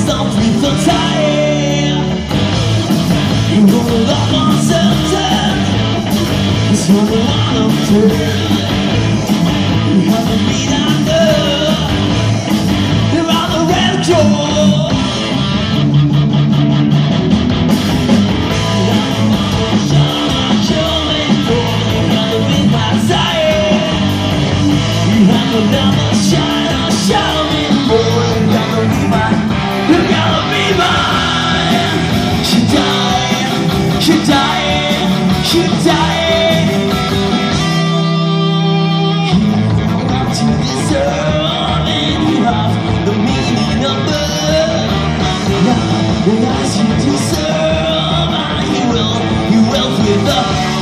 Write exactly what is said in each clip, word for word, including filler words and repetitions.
something so tired. You wanna love uncertain, it's all the one of turn. You haven't been under, you're on the red door. Never shine or show me more. You gotta be mine, you gotta be mine. She died, she died, she died. You want to deserve and you have the meaning of love. Yeah, as you deserve and you will, you will feel the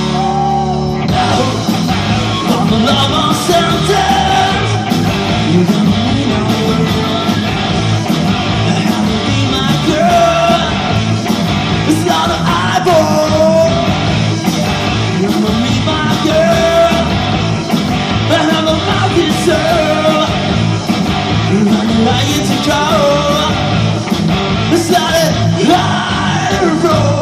from the love of sentence. You gotta be my girl, I gotta be my girl. It's not an eyeball. You gotta be my girl, I have a mouth to serve. You gotta like it to go. It's not an eyeball.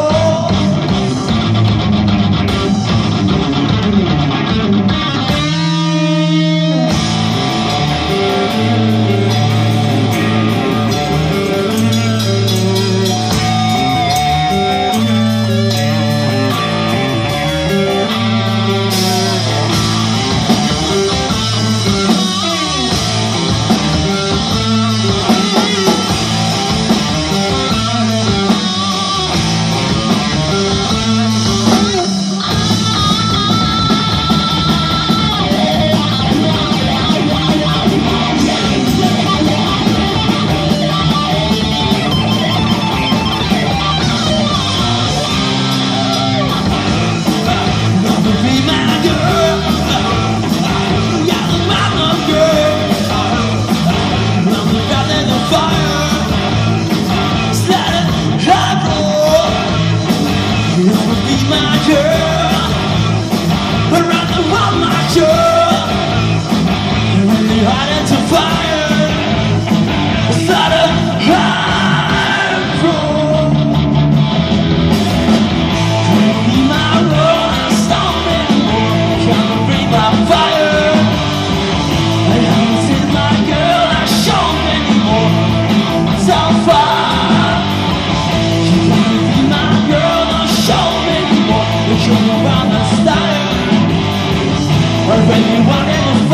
When you want it